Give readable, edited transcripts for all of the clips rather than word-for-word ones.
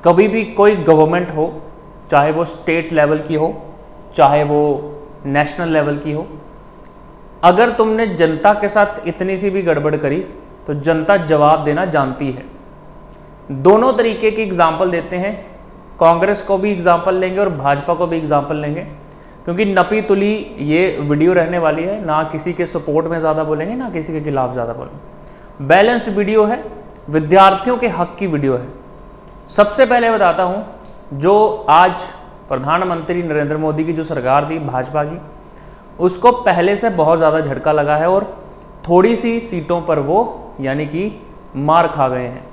कभी भी कोई गवर्नमेंट हो, चाहे वो स्टेट लेवल की हो, चाहे वो नेशनल लेवल की हो, अगर तुमने जनता के साथ इतनी सी भी गड़बड़ करी तो जनता जवाब देना जानती है। दोनों तरीके की एग्जाम्पल देते हैं, कांग्रेस को भी एग्जाम्पल लेंगे और भाजपा को भी एग्जाम्पल लेंगे, क्योंकि नपी तुली ये वीडियो रहने वाली है, ना किसी के सपोर्ट में ज़्यादा बोलेंगे ना किसी के खिलाफ ज़्यादा बोलेंगे। बैलेंस्ड वीडियो है, विद्यार्थियों के हक की वीडियो है। सबसे पहले बताता हूँ, जो आज प्रधानमंत्री नरेंद्र मोदी की जो सरकार थी भाजपा की, उसको पहले से बहुत ज़्यादा झटका लगा है और थोड़ी सी सीटों पर वो यानी कि मार खा गए हैं।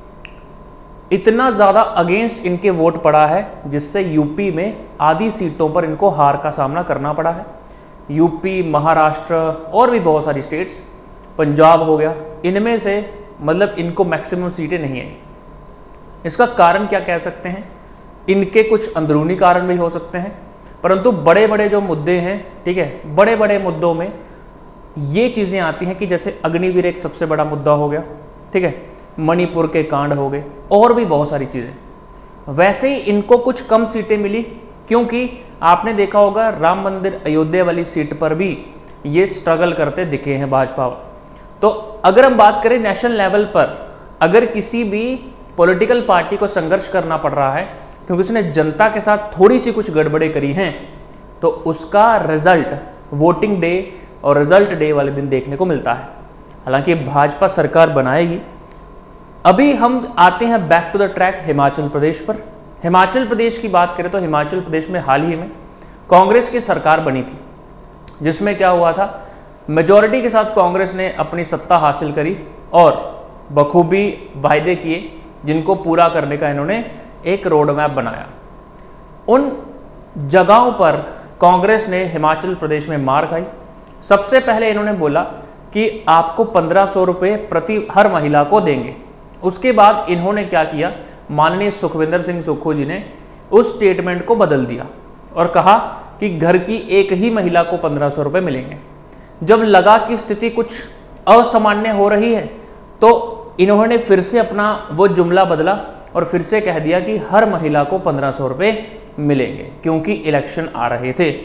इतना ज़्यादा अगेंस्ट इनके वोट पड़ा है जिससे यूपी में आधी सीटों पर इनको हार का सामना करना पड़ा है। यूपी, महाराष्ट्र और भी बहुत सारी स्टेट्स, पंजाब हो गया, इनमें से मतलब इनको मैक्सिमम सीटें नहीं आई। इसका कारण क्या कह सकते हैं? इनके कुछ अंदरूनी कारण भी हो सकते हैं, परंतु बड़े बड़े जो मुद्दे हैं, ठीक है, बड़े बड़े मुद्दों में ये चीज़ें आती हैं कि जैसे अग्निवीर एक सबसे बड़ा मुद्दा हो गया, ठीक है, मणिपुर के कांड हो गए और भी बहुत सारी चीज़ें। वैसे ही इनको कुछ कम सीटें मिली, क्योंकि आपने देखा होगा राम मंदिर अयोध्या वाली सीट पर भी ये स्ट्रगल करते दिखे हैं भाजपा। तो अगर हम बात करें नेशनल लेवल पर, अगर किसी भी पॉलिटिकल पार्टी को संघर्ष करना पड़ रहा है क्योंकि उसने जनता के साथ थोड़ी सी कुछ गड़बड़े करी हैं, तो उसका रिजल्ट वोटिंग डे और रिजल्ट डे वाले दिन देखने को मिलता है। हालांकि भाजपा सरकार बनाएगी। अभी हम आते हैं back to the track Himachal Pradesh पर। हिमाचल प्रदेश की बात करें तो हिमाचल प्रदेश में हाल ही में कांग्रेस की सरकार बनी थी, जिसमें क्या हुआ था, मेजॉरिटी के साथ कांग्रेस ने अपनी सत्ता हासिल करी और बखूबी वायदे किए जिनको पूरा करने का इन्होंने एक रोड मैप बनाया। उन जगहों पर कांग्रेस ने हिमाचल प्रदेश में मार खाई। सबसे पहले इन्होंने बोला कि आपको 1500 रुपये प्रति हर महिला को देंगे। उसके बाद इन्होंने क्या किया, माननीय सुखविंदर सिंह सुक्खू जी ने उस स्टेटमेंट को बदल दिया और कहा कि घर की एक ही महिला को 1500 रुपये मिलेंगे। जब लगा कि स्थिति कुछ असामान्य हो रही है तो इन्होंने फिर से अपना वो जुमला बदला और फिर से कह दिया कि हर महिला को 1500 रुपये मिलेंगे, क्योंकि इलेक्शन आ रहे थे।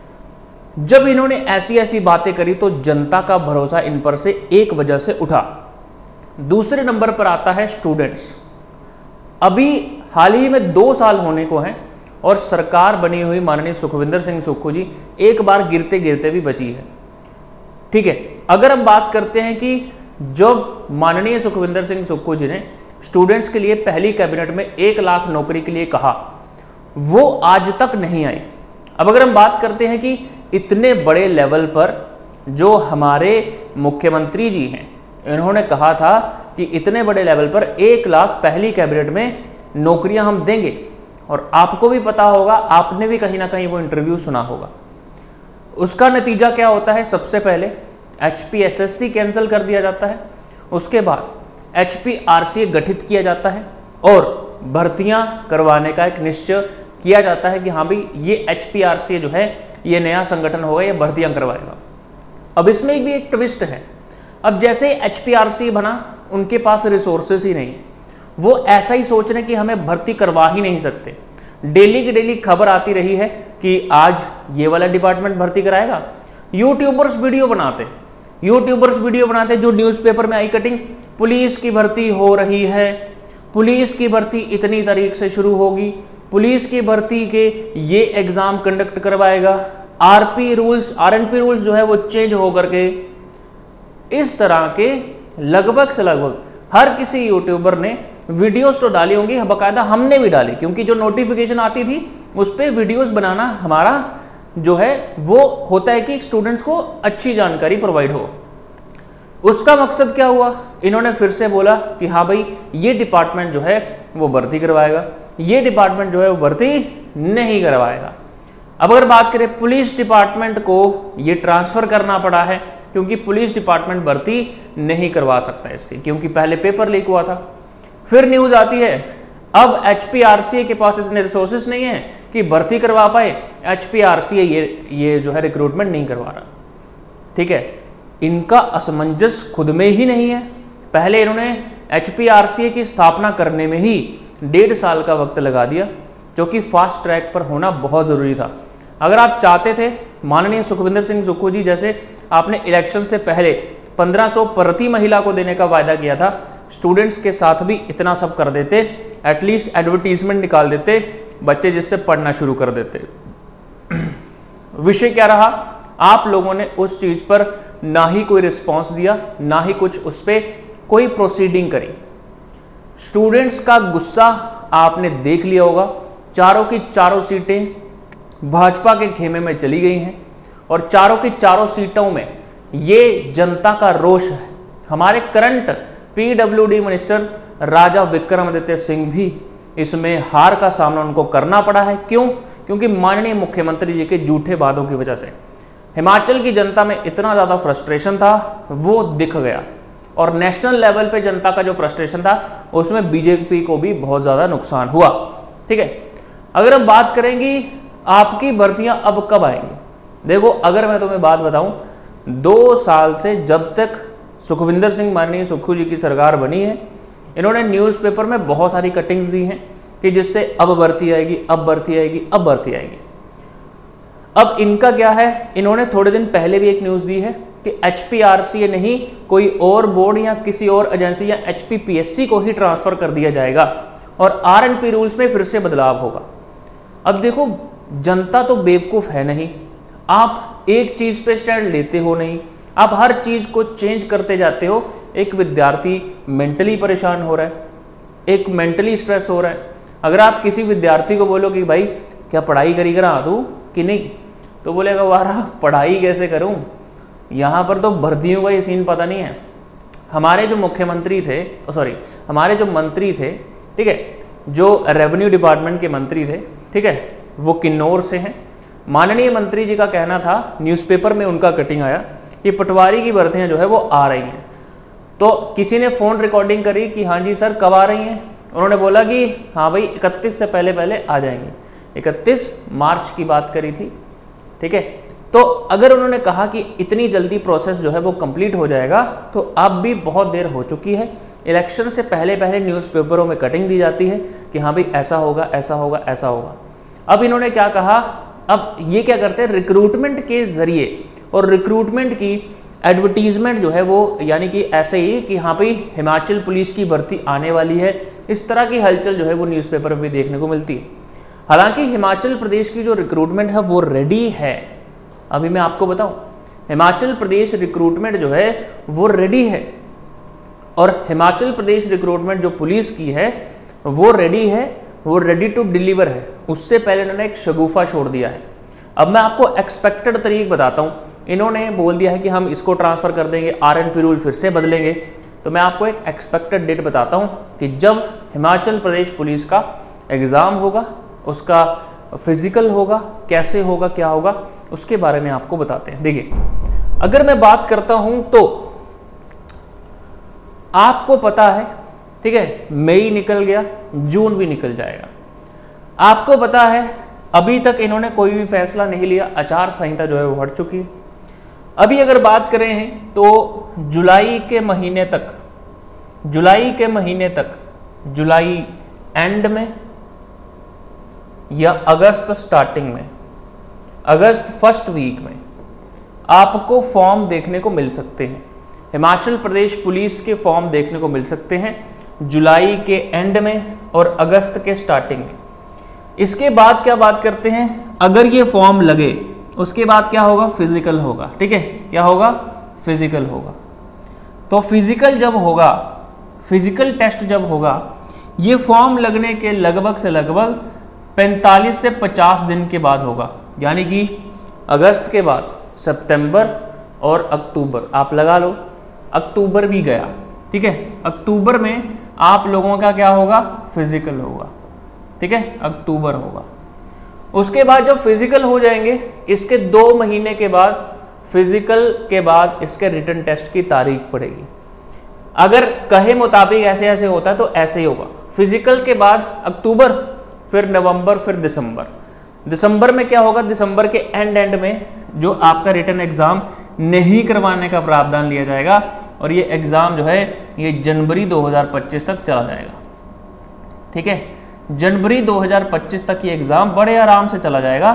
जब इन्होंने ऐसी ऐसी बातें करी तो जनता का भरोसा इन पर से एक वजह से उठा। दूसरे नंबर पर आता है स्टूडेंट्स। अभी हाल ही में 2 साल होने को हैं और सरकार बनी हुई माननीय सुखविंदर सिंह सुक्खू जी एक बार गिरते गिरते भी बची है, ठीक है। अगर हम बात करते हैं कि जब माननीय सुखविंदर सिंह सुक्खू जी ने स्टूडेंट्स के लिए पहली कैबिनेट में 1 लाख नौकरी के लिए कहा, वो आज तक नहीं आई। अब अगर हम बात करते हैं कि इतने बड़े लेवल पर जो हमारे मुख्यमंत्री जी हैं, इन्होंने कहा था कि इतने बड़े लेवल पर 1 लाख पहली कैबिनेट में नौकरियां हम देंगे, और आपको भी पता होगा, आपने भी कहीं ना कहीं वो इंटरव्यू सुना होगा। उसका नतीजा क्या होता है? सबसे पहले HPSSC कैंसिल कर दिया जाता है, उसके बाद HPRCA गठित किया जाता है और भर्तियां करवाने का एक निश्चय किया जाता है कि हाँ भाई ये HPRCA जो है ये नया संगठन होगा, ये भर्तियां करवाएगा। अब इसमें भी एक ट्विस्ट है। अब जैसे HPRCA बना, उनके पास रिसोर्सेस ही नहीं है, वो ऐसा ही सोच रहे हैं कि हमें भर्ती करवा ही नहीं सकते। डेली की डेली खबर आती रही है कि आज ये वाला डिपार्टमेंट भर्ती कराएगा। यूट्यूबर्स वीडियो बनाते जो न्यूज़पेपर में आई कटिंग, पुलिस की भर्ती हो रही है, पुलिस की भर्ती इतनी तारीख से शुरू होगी, पुलिस की भर्ती के ये एग्ज़ाम कंडक्ट करवाएगा, RNP रूल्स जो है वो चेंज हो करके, इस तरह के लगभग से लगभग हर किसी यूट्यूबर ने वीडियोस तो डाली होंगी, बाकायदा हमने भी डाली, क्योंकि जो नोटिफिकेशन आती थी उस पर वीडियोस बनाना हमारा जो है वो होता है कि स्टूडेंट्स को अच्छी जानकारी प्रोवाइड हो। उसका मकसद क्या हुआ? इन्होंने फिर से बोला कि हाँ भाई ये डिपार्टमेंट जो है वो भर्ती करवाएगा, ये डिपार्टमेंट जो है वो भर्ती नहीं करवाएगा। अब अगर बात करें पुलिस डिपार्टमेंट को ये ट्रांसफ़र करना पड़ा है, क्योंकि पुलिस डिपार्टमेंट भर्ती नहीं करवा सकता इसकी, क्योंकि पहले पेपर लीक हुआ था। फिर न्यूज़ आती है अब HPRCA के पास इतने रिसोर्सेज नहीं है कि भर्ती करवा पाए, HPRCA ये जो है रिक्रूटमेंट नहीं करवा रहा, ठीक है। इनका असमंजस खुद में ही नहीं है। पहले इन्होंने HPRCA की स्थापना करने में ही 1.5 साल का वक्त लगा दिया, जो कि फास्ट ट्रैक पर होना बहुत ज़रूरी था। अगर आप चाहते थे, माननीय सुखविंदर सिंह सुक्खू जी जैसे आपने इलेक्शन से पहले 1500 प्रति महिला को देने का वायदा किया था, स्टूडेंट्स के साथ भी इतना सब कर देते, एटलीस्ट एडवर्टीजमेंट निकाल देते, बच्चे जिससे पढ़ना शुरू कर देते। विषय क्या रहा, आप लोगों ने उस चीज़ पर ना ही कोई रिस्पॉन्स दिया, ना ही कुछ उस पर कोई प्रोसीडिंग करी। स्टूडेंट्स का गुस्सा आपने देख लिया होगा। चारों की चारों सीटें भाजपा के खेमे में चली गई हैं और चारों की चारों सीटों में ये जनता का रोष है। हमारे current PWD minister Raja Vikramaditya Singh भी इसमें हार का सामना उनको करना पड़ा है। क्यों? क्योंकि माननीय मुख्यमंत्री जी के झूठे वादों की वजह से हिमाचल की जनता में इतना ज़्यादा फ्रस्ट्रेशन था, वो दिख गया। और नेशनल लेवल पे जनता का जो फ्रस्ट्रेशन था उसमें बीजेपी को भी बहुत ज़्यादा नुकसान हुआ। ठीक है, अगर हम बात करेंगी आपकी भर्तियां अब कब आएंगी, देखो अगर मैं तुम्हें बात बताऊं, 2 साल से जब तक सुखविंदर सिंह माननीय सुक्खू जी की सरकार बनी है, इन्होंने न्यूज़पेपर में बहुत सारी कटिंग्स दी हैं कि जिससे अब भर्ती आएगी, अब भर्ती आएगी, अब भर्ती आएगी। अब इनका क्या है, इन्होंने थोड़े दिन पहले भी एक न्यूज़ दी है कि HPRCA नहीं, कोई और बोर्ड या किसी और एजेंसी या HPPSC को ही ट्रांसफ़र कर दिया जाएगा और RNP रूल्स में फिर से बदलाव होगा। अब देखो, जनता तो बेवकूफ़ है नहीं, आप एक चीज़ पे स्टैंड लेते हो नहीं, आप हर चीज़ को चेंज करते जाते हो। एक विद्यार्थी मेंटली परेशान हो रहा है, एक मेंटली स्ट्रेस हो रहा है। अगर आप किसी विद्यार्थी को बोलो कि भाई क्या पढ़ाई करी करा दूँ कि नहीं, तो बोलेगा वारा पढ़ाई कैसे करूँ, यहाँ पर तो भर्तियों का ये सीन पता नहीं है। हमारे जो मुख्यमंत्री थे, हमारे जो मंत्री थे, ठीक है, जो रेवेन्यू डिपार्टमेंट के मंत्री थे, ठीक है, वो किन्नौर से हैं। माननीय मंत्री जी का कहना था, न्यूज़पेपर में उनका कटिंग आया कि पटवारी की भर्तियाँ जो है वो आ रही हैं। तो किसी ने फ़ोन रिकॉर्डिंग करी कि हाँ जी सर कब आ रही हैं, उन्होंने बोला कि हाँ भाई 31 से पहले आ जाएंगे। 31 मार्च की बात करी थी, ठीक है। तो अगर उन्होंने कहा कि इतनी जल्दी प्रोसेस जो है वो कंप्लीट हो जाएगा, तो अब भी बहुत देर हो चुकी है। इलेक्शन से पहले न्यूज़पेपरों में कटिंग दी जाती है कि हाँ भाई ऐसा होगा, ऐसा होगा, ऐसा होगा। अब इन्होंने क्या कहा, अब ये क्या करते हैं, रिक्रूटमेंट के ज़रिए और रिक्रूटमेंट की एडवर्टीजमेंट जो है वो, यानी कि ऐसे ही कि हाँ भाई हिमाचल पुलिस की भर्ती आने वाली है, इस तरह की हलचल जो है वो न्यूज़पेपर में भी देखने को मिलती है। हालांकि हिमाचल प्रदेश की जो रिक्रूटमेंट है वो रेडी है। अभी मैं आपको बताऊं, हिमाचल प्रदेश रिक्रूटमेंट जो है वो रेडी है, और हिमाचल प्रदेश रिक्रूटमेंट जो पुलिस की है वो रेडी है, वो रेडी टू डिलीवर है। उससे पहले इन्होंने एक शगुफा छोड़ दिया है। अब मैं आपको एक्सपेक्टेड तारीख बताता हूँ। इन्होंने बोल दिया है कि हम इसको ट्रांसफ़र कर देंगे, RNP रूल फिर से बदलेंगे। तो मैं आपको एक एक्सपेक्टेड डेट बताता हूँ कि जब हिमाचल प्रदेश पुलिस का एग्ज़ाम होगा, उसका फिजिकल होगा, कैसे होगा, क्या होगा, उसके बारे में आपको बताते हैं। देखिए, अगर मैं बात करता हूं तो आपको पता है, ठीक है, मई निकल गया, जून भी निकल जाएगा। आपको पता है अभी तक इन्होंने कोई भी फैसला नहीं लिया, आचार संहिता जो है वो हट चुकी है। अभी अगर बात करें तो जुलाई के महीने तक, जुलाई एंड में या अगस्त स्टार्टिंग में, अगस्त फर्स्ट वीक में आपको फॉर्म देखने को मिल सकते हैं। हिमाचल प्रदेश पुलिस के फॉर्म देखने को मिल सकते हैं जुलाई के एंड में और अगस्त के स्टार्टिंग में। इसके बाद क्या बात करते हैं, अगर ये फॉर्म लगे उसके बाद क्या होगा, फिजिकल होगा। ठीक है, क्या होगा, फिजिकल होगा। तो फिजिकल जब होगा, फिजिकल टेस्ट जब होगा, ये फॉर्म लगने के लगभग से लगभग 45 से 50 दिन के बाद होगा। यानी कि अगस्त के बाद सितंबर और अक्टूबर, आप लगा लो, अक्टूबर भी गया, ठीक है, अक्टूबर में आप लोगों का क्या होगा, फिजिकल होगा। ठीक है, अक्टूबर होगा। उसके बाद जब फिजिकल हो जाएंगे, इसके 2 महीने के बाद, फिजिकल के बाद इसके रिटन टेस्ट की तारीख पड़ेगी। अगर कहे मुताबिक ऐसे ऐसे होता है तो ऐसे ही होगा। फिजिकल के बाद अक्टूबर, फिर नवंबर, फिर दिसंबर। दिसंबर में क्या होगा, दिसंबर के एंड में जो आपका रिटन एग्जाम नहीं करवाने का प्रावधान लिया जाएगा और ये एग्जाम जो है ये जनवरी 2025 तक चला जाएगा। ठीक है, जनवरी 2025 तक ये एग्जाम बड़े आराम से चला जाएगा।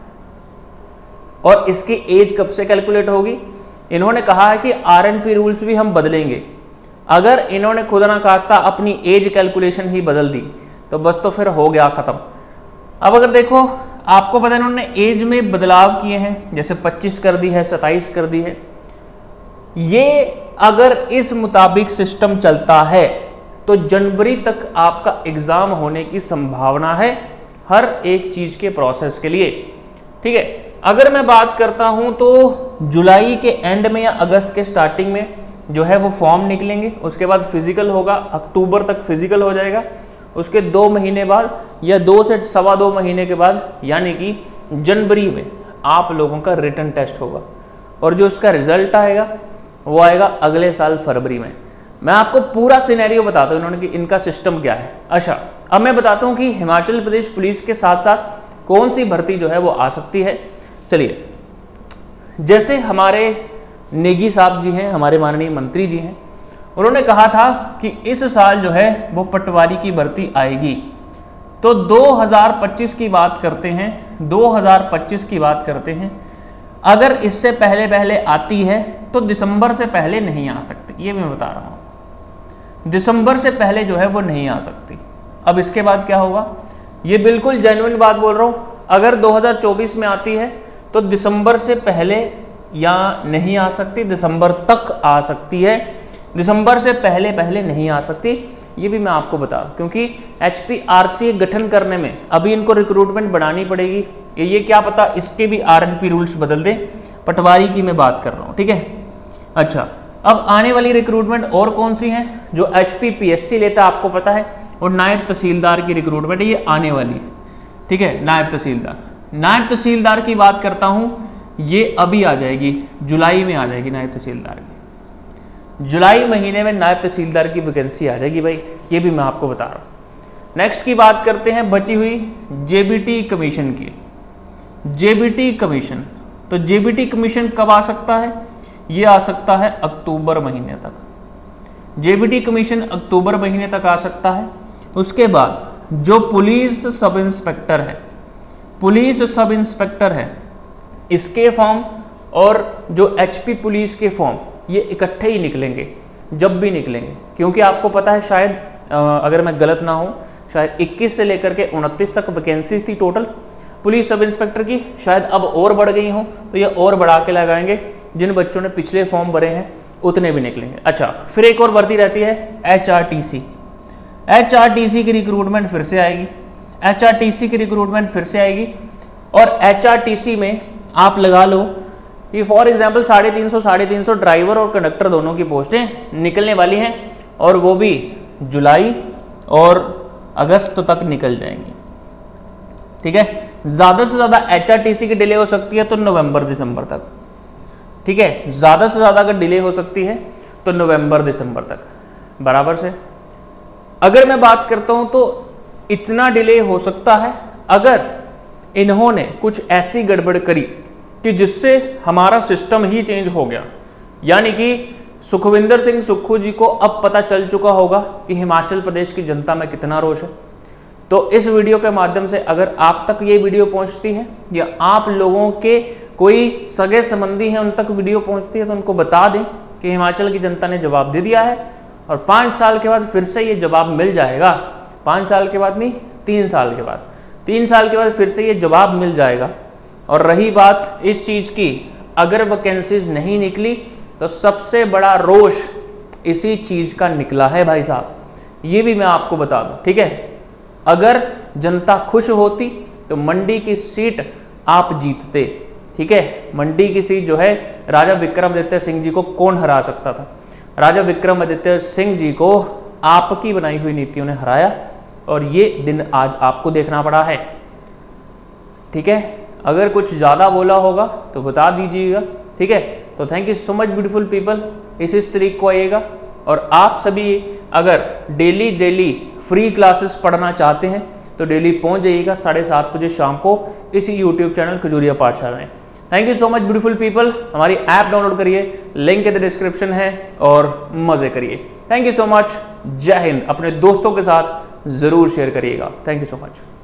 और इसकी एज कब से कैलकुलेट होगी? इन्होंने कहा है कि आरएनपी रूल्स भी हम बदलेंगे। अगर इन्होंने खुदा ना खास्ता अपनी एज कैलकुलेशन ही बदल दी तो बस तो फिर हो गया ख़त्म। अब अगर देखो, आपको पता है इन्होंने एज में बदलाव किए हैं, जैसे 25 कर दी है, 27 कर दी है। ये अगर इस मुताबिक सिस्टम चलता है तो जनवरी तक आपका एग्ज़ाम होने की संभावना है हर एक चीज़ के प्रोसेस के लिए, ठीक है। अगर मैं बात करता हूं तो जुलाई के एंड में या अगस्त के स्टार्टिंग में जो है वो फॉर्म निकलेंगे, उसके बाद फिजिकल होगा, अक्टूबर तक फिजिकल हो जाएगा, उसके 2 महीने बाद या 2 से 2.25 महीने के बाद यानी कि जनवरी में आप लोगों का रिटन टेस्ट होगा और जो उसका रिजल्ट आएगा वो आएगा अगले साल फरवरी में। मैं आपको पूरा सिनेरियो बताता हूँ इन्होंने कि इनका सिस्टम क्या है। अच्छा, अब मैं बताता हूँ कि हिमाचल प्रदेश पुलिस के साथ साथ कौन सी भर्ती जो है वो आ सकती है। चलिए, जैसे हमारे नेगी साहब जी हैं, हमारे माननीय मंत्री जी हैं, उन्होंने कहा था कि इस साल जो है वो पटवारी की भर्ती आएगी। तो 2025 की बात करते हैं, 2025 की बात करते हैं। अगर इससे पहले पहले आती है तो दिसंबर से पहले नहीं आ सकती, ये मैं बता रहा हूँ। दिसंबर से पहले जो है वो नहीं आ सकती। अब इसके बाद क्या होगा, ये बिल्कुल जेन्युइन बात बोल रहा हूँ। अगर 2024 में आती है तो दिसंबर से पहले या नहीं आ सकती, दिसंबर तक आ सकती है, दिसंबर से पहले पहले नहीं आ सकती। ये भी मैं आपको बता, क्योंकि HPRC गठन करने में अभी इनको रिक्रूटमेंट बढ़ानी पड़ेगी। ये क्या पता इसके भी RNP रूल्स बदल दें। पटवारी की मैं बात कर रहा हूँ, ठीक है। अच्छा, अब आने वाली रिक्रूटमेंट और कौन सी हैं? जो HPPSC लेता है आपको पता है, और नायब तहसीलदार की रिक्रूटमेंट ये आने वाली है, ठीक है। नायब तहसीलदार की बात करता हूँ, ये अभी आ जाएगी, जुलाई में आ जाएगी नायब तहसीलदार की। जुलाई महीने में नायब तहसीलदार की वैकेंसी आ जाएगी भाई, ये भी मैं आपको बता रहा हूँ। नेक्स्ट की बात करते हैं बची हुई JBT कमीशन की। JBT कमीशन, तो JBT कमीशन कब आ सकता है? ये आ सकता है अक्टूबर महीने तक। JBT कमीशन अक्टूबर महीने तक आ सकता है। उसके बाद जो पुलिस सब इंस्पेक्टर है, पुलिस सब इंस्पेक्टर है, इसके फॉर्म और जो HP पुलिस के फॉर्म ये इकट्ठे ही निकलेंगे जब भी निकलेंगे, क्योंकि आपको पता है शायद अगर मैं गलत ना हूँ, शायद 21 से लेकर के 29 तक वैकेंसीज थी टोटल पुलिस सब इंस्पेक्टर की, शायद अब और बढ़ गई हों, तो ये और बढ़ा के लगाएंगे। जिन बच्चों ने पिछले फॉर्म भरे हैं उतने भी निकलेंगे। अच्छा, फिर एक और भर्ती रहती है HRTC। HRTC की रिक्रूटमेंट फिर से आएगी, HRTC की रिक्रूटमेंट फिर से आएगी। और HRTC में आप लगा लो कि फॉर एग्जाम्पल 350 ड्राइवर और कंडक्टर दोनों की पोस्टें निकलने वाली हैं, और वो भी जुलाई और अगस्त तक निकल जाएंगी, ठीक है। ज़्यादा से ज़्यादा HRTC की डिले हो सकती है तो नवंबर दिसंबर तक, ठीक है। ज़्यादा से ज़्यादा अगर डिले हो सकती है तो नवंबर दिसंबर तक बराबर से। अगर मैं बात करता हूँ तो इतना डिले हो सकता है अगर इन्होंने कुछ ऐसी गड़बड़ करी कि जिससे हमारा सिस्टम ही चेंज हो गया, यानी कि सुखविंदर सिंह सुक्खू जी को अब पता चल चुका होगा कि हिमाचल प्रदेश की जनता में कितना रोष है। तो इस वीडियो के माध्यम से अगर आप तक ये वीडियो पहुंचती है या आप लोगों के कोई सगे संबंधी हैं उन तक वीडियो पहुंचती है, तो उनको बता दें कि हिमाचल की जनता ने जवाब दे दिया है और 5 साल के बाद फिर से ये जवाब मिल जाएगा। 5 साल के बाद नहीं, 3 साल के बाद, 3 साल के बाद फिर से ये जवाब मिल जाएगा। और रही बात इस चीज़ की, अगर वैकेंसीज नहीं निकली तो सबसे बड़ा रोष इसी चीज़ का निकला है भाई साहब, ये भी मैं आपको बता दूं, ठीक है। अगर जनता खुश होती तो मंडी की सीट आप जीतते, ठीक है। मंडी की सीट जो है राजा विक्रमादित्य सिंह जी को कौन हरा सकता था? राजा विक्रमादित्य सिंह जी को आपकी बनाई हुई नीतियों ने हराया और ये दिन आज आपको देखना पड़ा है, ठीक है। अगर कुछ ज़्यादा बोला होगा तो बता दीजिएगा, ठीक है। तो thank you so much beautiful people. इस तारीख को आइएगा और आप सभी अगर डेली फ्री क्लासेस पढ़ना चाहते हैं तो डेली पहुंच जाइएगा 7:30 बजे शाम को इसी यूट्यूब चैनल खजूरिया पाठशाला में। Thank you so much beautiful people. हमारी ऐप डाउनलोड करिए, लिंक इन द डिस्क्रिप्शन है और मज़े करिए। Thank you so much. जय हिंद। अपने दोस्तों के साथ ज़रूर शेयर करिएगा। Thank you so much.